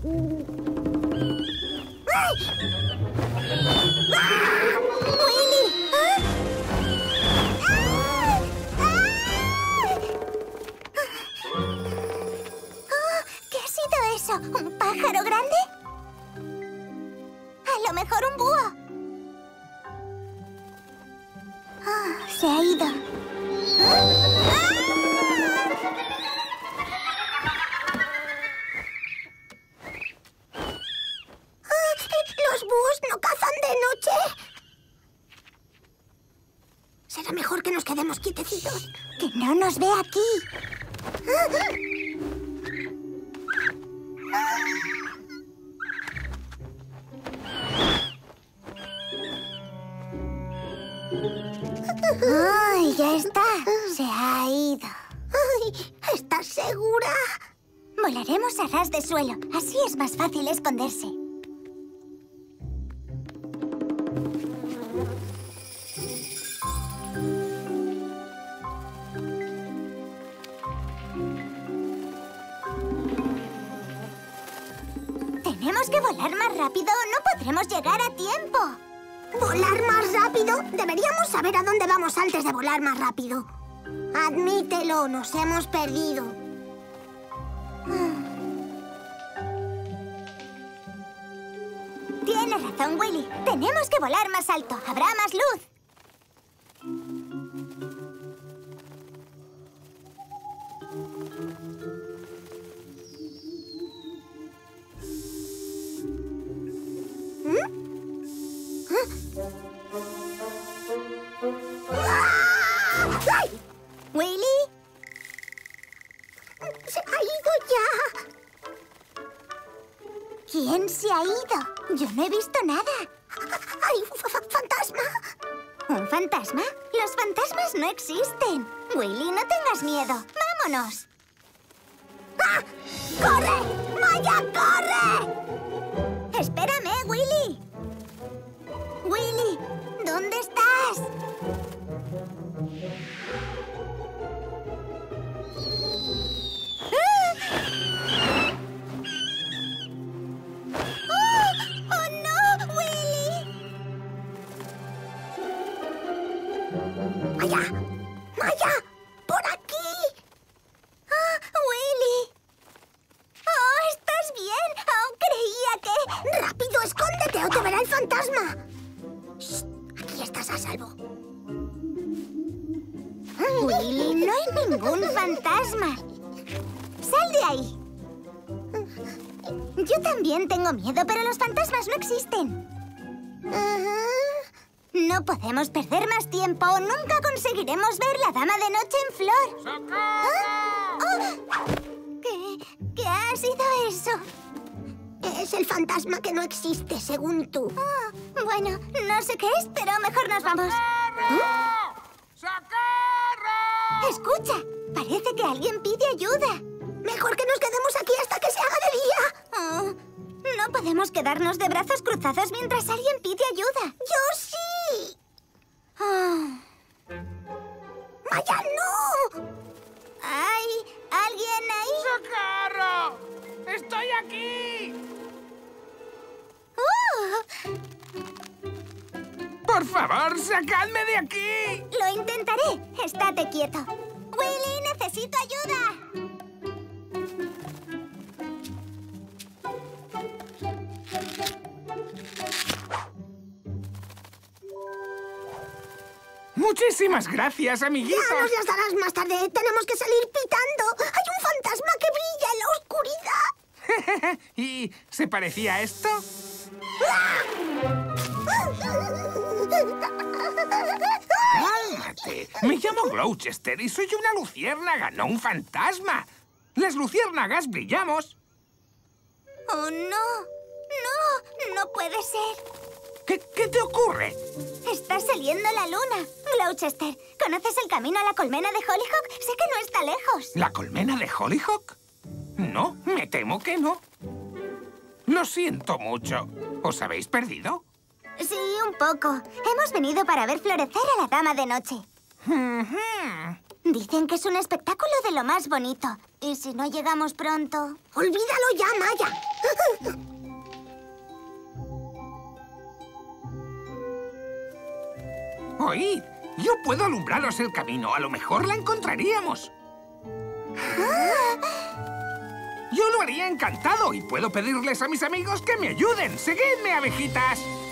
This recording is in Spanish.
¡Willy! ¿Qué ha sido eso? ¿Un pájaro grande? A lo mejor un búho. Se ha ido. ¿Los búhos no cazan de noche? Será mejor que nos quedemos quietecitos. Que no nos ve aquí. ¡Ay, ya está! Se ha ido. Ay, ¿estás segura? Volaremos a ras de suelo. Así es más fácil esconderse. Tenemos que volar más rápido o no podremos llegar a tiempo. ¿Volar más rápido? Deberíamos saber a dónde vamos antes de volar más rápido. Admítelo, nos hemos perdido. Tienes razón, Willy. Tenemos que volar más alto. Habrá más luz. ¡Ay! ¿Willy? Se ha ido ya. ¿Quién se ha ido? Yo no he visto nada. ¡Ay, fantasma! ¿Un fantasma? Los fantasmas no existen. Willy, no tengas miedo. ¡Vámonos! ¡Ah! ¡Corre! ¡Maya, corre! Espérame, Willy. Willy, ¿dónde estás? ¡Oh, no, Willy! ¡Maya! ¡Maya! ¡Por aquí! ¡Willy! ¡Oh, estás bien! Aún creía que... ¡Rápido, escóndete o te verá el fantasma! Shh, aquí estás a salvo. Willy, no hay ningún fantasma. ¡Sal de ahí! Yo también tengo miedo, pero los fantasmas no existen. No podemos perder más tiempo o nunca conseguiremos ver la Dama de Noche en Flor. ¡Socorro! ¿Qué ha sido eso? Es el fantasma que no existe, según tú. Bueno, no sé qué es, pero mejor nos vamos. ¡Socorro! ¡Escucha! Parece que alguien pide ayuda. Mejor que nos quedemos aquí hasta que se haga de día. No podemos quedarnos de brazos cruzados mientras alguien pide ayuda. ¡Yo sí! ¡Maya, no! ¿Hay alguien ahí? ¡Socorro! ¡Estoy aquí! ¡Por favor, sacadme de aquí! Lo intentaré. Estate quieto. ¡Willy, necesito ayuda! Muchísimas gracias, amiguitos. Ya nos las darás más tarde. Tenemos que salir pitando. Hay un fantasma que brilla en la oscuridad. ¿Y se parecía a esto? ¡Cálmate! Me llamo Gloucester y soy una luciérnaga, no un fantasma. Las luciérnagas brillamos. ¡Oh, no! ¡No! ¡No puede ser! ¿Qué te ocurre? Está saliendo la luna. Gloucester, ¿conoces el camino a la colmena de Hollyhock? Sé que no está lejos. ¿La colmena de Hollyhock? No, me temo que no. Lo siento mucho. ¿Os habéis perdido? Sí, un poco. Hemos venido para ver florecer a la Dama de Noche. Dicen que es un espectáculo de lo más bonito. ¿Y si no llegamos pronto? ¡Olvídalo ya, Maya! Oíd, yo puedo alumbraros el camino. A lo mejor la encontraríamos. Yo lo haría encantado y puedo pedirles a mis amigos que me ayuden. ¡Seguidme, abejitas!